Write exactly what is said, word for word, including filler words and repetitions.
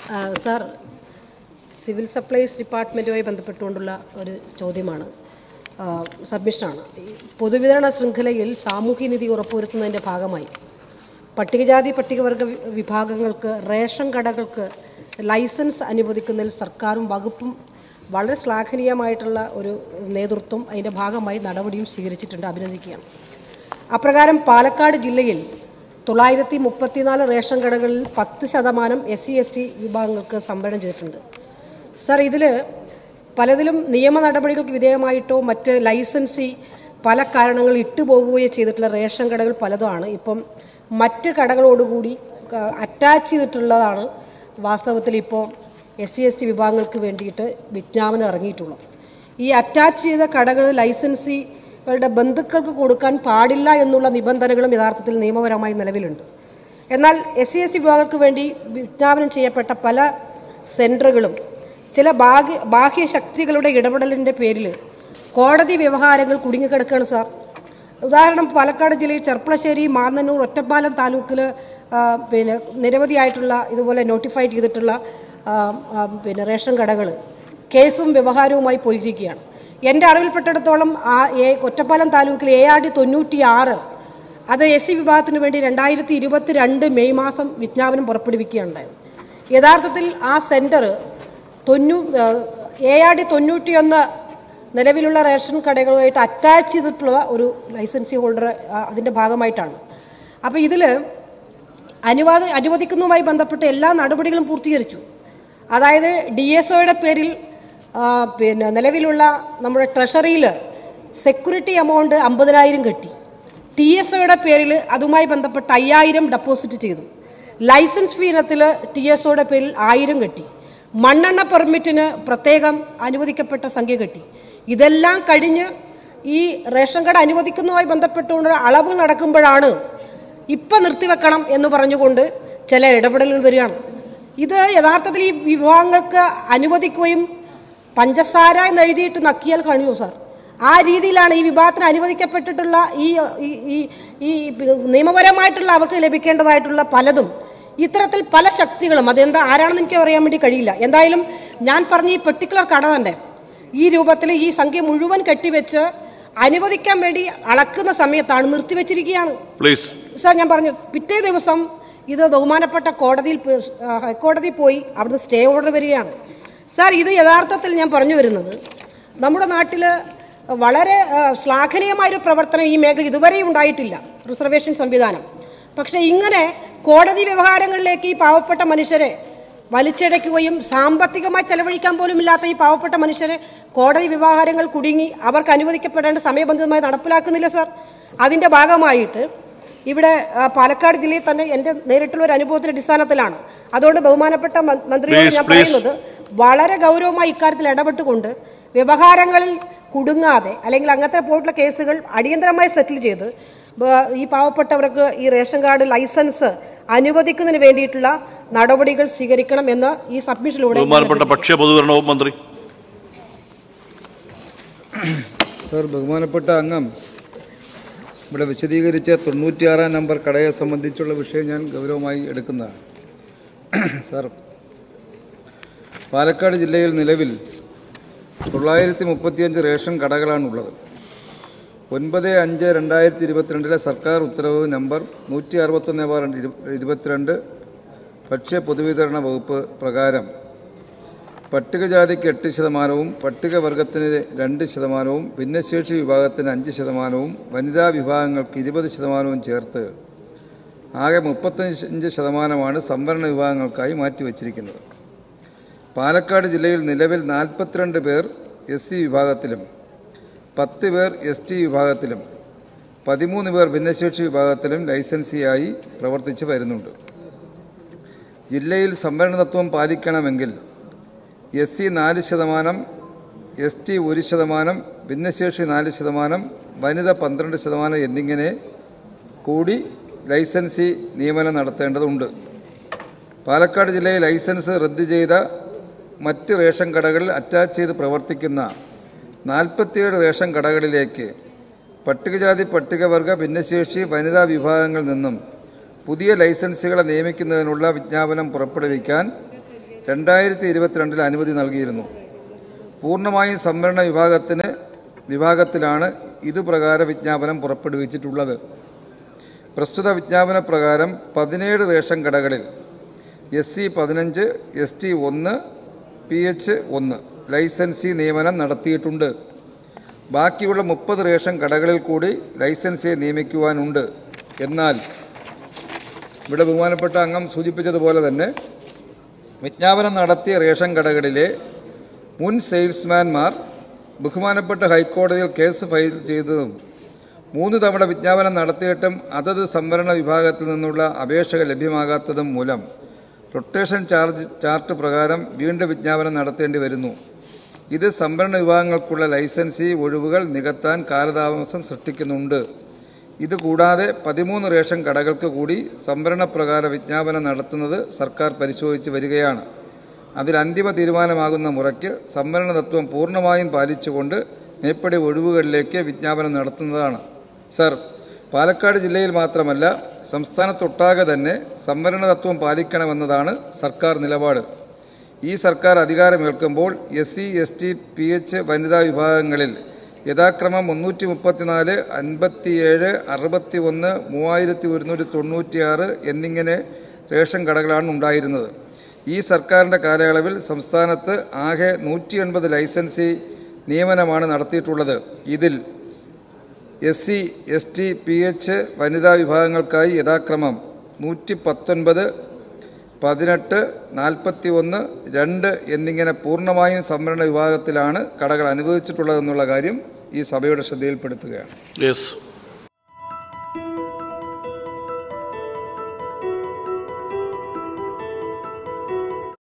Sir, civil supplies ഡിപ്പാർട്ട്മെൻറ്റുമായി ബന്ധപ്പെട്ടുകൊണ്ടുള്ള ഒരു ചോദ്യമാണ്, സബ്മിഷനാണ്. പൊതുവിതരണ ശൃംഖലയിൽ സാമൂഹ്യനീതി ഉറപ്പുവരുത്തുന്നതിൻ്റെ ഭാഗമായി പട്ടികജാതി പട്ടികവർഗ വിഭാഗങ്ങൾക്ക് റേഷൻ കടകൾക്ക് ലൈസൻസ് അനുവദിക്കുന്നതിൽ സർക്കാരും വകുപ്പും വളരെ ശ്ലാഘനീയമായിട്ടുള്ള ഒരു നേതൃത്വം അതിൻ്റെ ഭാഗമായി നടപടിയും സ്വീകരിച്ചിട്ടുണ്ട്, അഭിനന്ദിക്കുകയാണ്. അപ്രകാരം പാലക്കാട് ജില്ലയിൽ തൊള്ളായിരത്തി മുപ്പത്തിനാല് റേഷൻ കടകളിൽ പത്ത് ശതമാനം എസ് സി എസ് ടി വിഭാഗങ്ങൾക്ക് സംവരണം ചെയ്തിട്ടുണ്ട്. സർ, ഇതിൽ പലതിലും നിയമ നടപടികൾക്ക് വിധേയമായിട്ടോ മറ്റ് ലൈസൻസി പല കാരണങ്ങൾ ഇട്ടുപോവുകയോ ചെയ്തിട്ടുള്ള റേഷൻ കടകൾ പലതുമാണ് ഇപ്പം മറ്റ് കടകളോടുകൂടി അറ്റാച്ച് ചെയ്തിട്ടുള്ളതാണ് വാസ്തവത്തിൽ ഇപ്പോൾ എസ് സി എസ് ടി വിഭാഗങ്ങൾക്ക് വേണ്ടിയിട്ട് വിജ്ഞാപനം ഇറങ്ങിയിട്ടുള്ളത്. ഈ അറ്റാച്ച് ചെയ്ത കടകൾ ലൈസൻസികളുടെ ബന്ധുക്കൾക്ക് കൊടുക്കാൻ പാടില്ല എന്നുള്ള നിബന്ധനകളും യഥാർത്ഥത്തിൽ നിയമപരമായി നിലവിലുണ്ട്. എന്നാൽ എസ് സി എസ് ടി വിഭാഗങ്ങൾക്ക് വേണ്ടി വിജ്ഞാപനം ചെയ്യപ്പെട്ട പല സെൻറ്ററുകളും ചില ബാഹ്യ ബാഹ്യ ശക്തികളുടെ ഇടപെടലിൻ്റെ പേരിൽ കോടതി വ്യവഹാരങ്ങൾ കുടുങ്ങിക്കിടക്കുകയാണ് സാർ. ഉദാഹരണം, പാലക്കാട് ജില്ലയിൽ ചെർപ്പളശ്ശേരി, മാന്നന്നൂർ, ഒറ്റപ്പാലം താലൂക്കിൽ പിന്നെ നിരവധിയായിട്ടുള്ള ഇതുപോലെ നോട്ടിഫൈ ചെയ്തിട്ടുള്ള പിന്നെ റേഷൻ കടകൾ കേസും വ്യവഹാരവുമായി പോയിരിക്കുകയാണ്. എൻ്റെ അറിവിൽപ്പെട്ടിടത്തോളം ആ ഒറ്റപ്പാലം താലൂക്കിൽ എ ആർ ഡി തൊണ്ണൂറ്റി ആറ് അത് എസ് സി വിഭാഗത്തിന് വേണ്ടി രണ്ടായിരത്തി ഇരുപത്തി രണ്ട് മെയ് മാസം വിജ്ഞാപനം പുറപ്പെടുവിക്കുകയുണ്ടായത്. യഥാർത്ഥത്തിൽ ആ സെൻറ്റർ തൊണ്ണൂ എ ആർ ഡി തൊണ്ണൂറ്റിയൊന്ന് നിലവിലുള്ള റേഷൻ കടകളുമായിട്ട് അറ്റാച്ച് ചെയ്തിട്ടുള്ള ഒരു ലൈസൻസി ഹോൾഡർ അതിൻ്റെ ഭാഗമായിട്ടാണ്. അപ്പോൾ ഇതിൽ അനുവാദ അനുവദിക്കുന്നതുമായി ബന്ധപ്പെട്ട് എല്ലാ നടപടികളും പൂർത്തീകരിച്ചു. അതായത് ഡി എസ് ഒയുടെ പേരിൽ പിന്നെ നിലവിലുള്ള നമ്മുടെ ട്രഷറിയിൽ സെക്യൂരിറ്റി എമൗണ്ട് അമ്പതിനായിരം കെട്ടി, ടി എസ് ഒയുടെ പേരിൽ അതുമായി ബന്ധപ്പെട്ട് അയ്യായിരം ഡെപ്പോസിറ്റ് ചെയ്തു, ലൈസൻസ് ഫീ ഇനത്തിൽ ടി എസ് ഒയുടെ പേരിൽ ആയിരം കെട്ടി, മണ്ണെണ്ണ പെർമിറ്റിന് പ്രത്യേകം അനുവദിക്കപ്പെട്ട സംഖ്യ കെട്ടി. ഇതെല്ലാം കഴിഞ്ഞ് ഈ റേഷൻ കട അനുവദിക്കുന്നതുമായി ബന്ധപ്പെട്ടുകൊണ്ട് അളവ് നടക്കുമ്പോഴാണ് ഇപ്പം നിർത്തിവെക്കണം എന്ന് പറഞ്ഞുകൊണ്ട് ചില ഇടപെടലുകൾ വരികയാണ്. ഇത് യഥാർത്ഥത്തിൽ ഈ വിഭാഗങ്ങൾക്ക് അനുവദിക്കുകയും പഞ്ചസാര എന്ന് എഴുതിയിട്ട് നക്കിയാൽ കഴിയുമോ സാർ? ആ രീതിയിലാണ് ഈ വിഭാഗത്തിന് അനുവദിക്കപ്പെട്ടിട്ടുള്ള ഈ ഈ നിയമപരമായിട്ടുള്ള അവർക്ക് ലഭിക്കേണ്ടതായിട്ടുള്ള പലതും ഇത്തരത്തിൽ പല ശക്തികളും, അതെന്താ ആരാണെന്ന് എനിക്ക് അറിയാൻ വേണ്ടി കഴിയില്ല. എന്തായാലും ഞാൻ പറഞ്ഞ ഈ പെർട്ടിക്കുലർ കട തന്നെ ഈ രൂപത്തിൽ ഈ സംഖ്യ മുഴുവൻ കെട്ടിവെച്ച് അനുവദിക്കാൻ വേണ്ടി അളക്കുന്ന സമയത്താണ് നിർത്തിവെച്ചിരിക്കുകയാണ് സാർ. ഞാൻ പറഞ്ഞു, പിറ്റേ ദിവസം ഇത് ബഹുമാനപ്പെട്ട കോടതിയിൽ ഹൈക്കോടതി പോയി അവിടുന്ന് സ്റ്റേ ഓർഡർ വരികയാണ് സാർ. ഇത് യഥാർത്ഥത്തിൽ ഞാൻ പറഞ്ഞു വരുന്നത് നമ്മുടെ നാട്ടിൽ വളരെ ശ്ലാഘനീയമായൊരു പ്രവർത്തനം ഈ മേഖല ഇതുവരെയും ഉണ്ടായിട്ടില്ല, റിസർവേഷൻ സംവിധാനം. പക്ഷേ ഇങ്ങനെ കോടതി വ്യവഹാരങ്ങളിലേക്ക് ഈ പാവപ്പെട്ട മനുഷ്യരെ വലിച്ചടയ്ക്കുകയും സാമ്പത്തികമായി ചെലവഴിക്കാൻ പോലും ഇല്ലാത്ത ഈ പാവപ്പെട്ട മനുഷ്യരെ കോടതി വ്യവഹാരങ്ങൾ കുടുങ്ങി അവർക്ക് അനുവദിക്കപ്പെടേണ്ട സമയബന്ധിതമായി നടപ്പിലാക്കുന്നില്ല സാർ. അതിൻ്റെ ഭാഗമായിട്ട് ഇവിടെ പാലക്കാട് ജില്ലയിൽ തന്നെ എൻ്റെ നേരിട്ടുള്ള ഒരു അനുഭവത്തിൻ്റെ അടിസ്ഥാനത്തിലാണ്. അതുകൊണ്ട് ബഹുമാനപ്പെട്ട മന്ത്രിയോട് ഞാൻ പറയുന്നത്, വളരെ ഗൗരവമായി ഇക്കാര്യത്തിൽ ഇടപെട്ടുകൊണ്ട് വ്യവഹാരങ്ങളിൽ കുടുങ്ങാതെ അല്ലെങ്കിൽ അങ്ങനത്തെ പോയിട്ടുള്ള കേസുകൾ അടിയന്തരമായി സെറ്റിൽ ചെയ്ത് ഈ പാവപ്പെട്ടവർക്ക് ഈ റേഷൻ കാർഡ് ലൈസൻസ് അനുവദിക്കുന്നതിന് വേണ്ടിയിട്ടുള്ള നടപടികൾ സ്വീകരിക്കണം എന്ന് ഈ സബ്മിഷനിലൂടെ ഭക്ഷ്യ പൊതുവിതരണ വകുപ്പ് മന്ത്രി. സർ, ബഹുമാനപ്പെട്ട അംഗം ഇവിടെ വിശദീകരിച്ച തൊണ്ണൂറ്റിയാറാം നമ്പർ കടയെ സംബന്ധിച്ചുള്ള വിഷയം ഞാൻ ഗൗരവമായി എടുക്കുന്നതാണ്. സർ, പാലക്കാട് ജില്ലയിൽ നിലവിൽ തൊള്ളായിരത്തി മുപ്പത്തിയഞ്ച് റേഷൻ കടകളാണുള്ളത്. ഒൻപത് അഞ്ച് രണ്ടായിരത്തി ഇരുപത്തിരണ്ടിലെ സർക്കാർ ഉത്തരവ് നമ്പർ നൂറ്റി അറുപത്തൊന്ന് ബാർ ഇരുപത്തിരണ്ട് ഭക്ഷ്യ പൊതുവിതരണ വകുപ്പ് പ്രകാരം പട്ടികജാതിക്ക് എട്ട് ശതമാനവും പട്ടികവർഗത്തിന് രണ്ട് ശതമാനവും ഭിന്നശേഷി വിഭാഗത്തിന് അഞ്ച് ശതമാനവും വനിതാ വിഭാഗങ്ങൾക്ക് ഇരുപത് ശതമാനവും ചേർത്ത് ആകെ മുപ്പത്തഞ്ച് ശതമാനമാണ് സംവരണ വിഭാഗങ്ങൾക്കായി മാറ്റിവച്ചിരിക്കുന്നത്. പാലക്കാട് ജില്ലയിൽ നിലവിൽ നാൽപ്പത്തിരണ്ട് പേർ എസ് സി വിഭാഗത്തിലും പത്ത് പേർ എസ് ടി വിഭാഗത്തിലും പതിമൂന്ന് പേർ ഭിന്നശേഷി വിഭാഗത്തിലും ലൈസൻസിയായി പ്രവർത്തിച്ചു വരുന്നുണ്ട്. ജില്ലയിൽ സംവരണ തത്വം പാലിക്കണമെങ്കിൽ എസ് സി നാല് ശതമാനം, എസ് ടി ഒരു ശതമാനം, ഭിന്നശേഷി നാല് ശതമാനം, വനിത പന്ത്രണ്ട് ശതമാനം എന്നിങ്ങനെ കൂടി ലൈസൻസി നിയമനം നടത്തേണ്ടതുണ്ട്. പാലക്കാട് ജില്ലയിൽ ലൈസൻസ് റദ്ദ് ചെയ്ത മറ്റ് റേഷൻ കടകളിൽ അറ്റാച്ച് ചെയ്ത് പ്രവർത്തിക്കുന്ന നാൽപ്പത്തിയേഴ് റേഷൻ കടകളിലേക്ക് പട്ടികജാതി പട്ടികവർഗ ഭിന്നശേഷി വനിതാ വിഭാഗങ്ങളിൽ നിന്നും പുതിയ ലൈസൻസുകളെ നിയമിക്കുന്നതിനുള്ള വിജ്ഞാപനം പുറപ്പെടുവിക്കാൻ രണ്ടായിരത്തി ഇരുപത്തിരണ്ടിൽ അനുമതി നൽകിയിരുന്നു. പൂർണ്ണമായും സംവരണ വിഭാഗത്തിന് വിഭാഗത്തിലാണ് ഇതുപ്രകാരം വിജ്ഞാപനം പുറപ്പെടുവിച്ചിട്ടുള്ളത്. പ്രസ്തുത വിജ്ഞാപന പ്രകാരം പതിനേഴ് റേഷൻ കടകളിൽ എസ് സി പതിനഞ്ച്, എസ് ടി ഒന്ന്, പി എച്ച് ഒന്ന് ലൈസൻസി നിയമനം നടത്തിയിട്ടുണ്ട്. ബാക്കിയുള്ള മുപ്പത് റേഷൻ കടകളിൽ കൂടി ലൈസൻസിയെ നിയമിക്കുവാനുണ്ട്. എന്നാൽ ഇവിടെ ബഹുമാനപ്പെട്ട അംഗം സൂചിപ്പിച്ചതുപോലെ തന്നെ വിജ്ഞാപനം നടത്തിയ റേഷൻ കടകളിലെ മുൻ സെയിൽസ്മാൻമാർ ബഹുമാനപ്പെട്ട ഹൈക്കോടതിയിൽ കേസ് ഫയൽ ചെയ്തതും മൂന്ന് തവണ വിജ്ഞാപനം നടത്തിയിട്ടും അതത് സംവരണ വിഭാഗത്തിൽ നിന്നുള്ള അപേക്ഷകൾ ലഭ്യമാകാത്തതും മൂലം റൊട്ടേഷൻ ചാർജ് ചാർട്ട് പ്രകാരം വീണ്ടും വിജ്ഞാപനം നടത്തേണ്ടി വരുന്നു. ഇത് സംവരണ വിഭാഗങ്ങൾക്കുള്ള ലൈസൻസി ഒഴിവുകൾ നികത്താൻ കാലതാമസം സൃഷ്ടിക്കുന്നുണ്ട്. ഇതുകൂടാതെ പതിമൂന്ന് റേഷൻ കടകൾക്ക് കൂടി സംവരണ പ്രകാര വിജ്ഞാപനം നടത്തുന്നത് സർക്കാർ പരിശോധിച്ച് വരികയാണ്. അതിൽ അന്തിമ തീരുമാനമാകുന്ന മുറയ്ക്ക് സംവരണ തത്വം പൂർണ്ണമായും പാലിച്ചുകൊണ്ട് മേപ്പടി ഒഴിവുകളിലേക്ക് വിജ്ഞാപനം നടത്തുന്നതാണ്. സർ, പാലക്കാട് ജില്ലയിൽ മാത്രമല്ല സംസ്ഥാനത്തൊട്ടാകെ തന്നെ സംവരണ തത്വം പാലിക്കണമെന്നതാണ് സർക്കാർ നിലപാട്. ഈ സർക്കാർ അധികാരമേൽക്കുമ്പോൾ S C, S T, P H വനിതാ വിഭാഗങ്ങളിൽ യഥാക്രമം മുന്നൂറ്റി മുപ്പത്തിനാല്, അൻപത്തിയേഴ്, അറുപത്തി ഒന്ന്, മൂവായിരത്തി ഒരുന്നൂറ്റി തൊണ്ണൂറ്റിയാറ് എന്നിങ്ങനെ റേഷൻ കടകളാണ് ഉണ്ടായിരുന്നത്. ഈ സർക്കാരിൻ്റെ കാലയളവിൽ സംസ്ഥാനത്ത് ആകെ നൂറ്റി എൺപത് ലൈസൻസി നിയമനമാണ് നടത്തിയിട്ടുള്ളത്. ഇതിൽ S C, S T, P H വനിതാ വിഭാഗങ്ങൾക്കായി യഥാക്രമം നൂറ്റി പത്തൊൻപത്, പതിനെട്ട്, നാൽപ്പത്തി ഒന്ന്, രണ്ട് എന്നിങ്ങനെ പൂർണ്ണമായും സംവരണ വിഭാഗത്തിലാണ് കടകൾ അനുവദിച്ചിട്ടുള്ളതെന്നുള്ള കാര്യം ഈ സഭയുടെ ശ്രദ്ധയിൽപ്പെടുത്തുകയാണ്. യെസ്.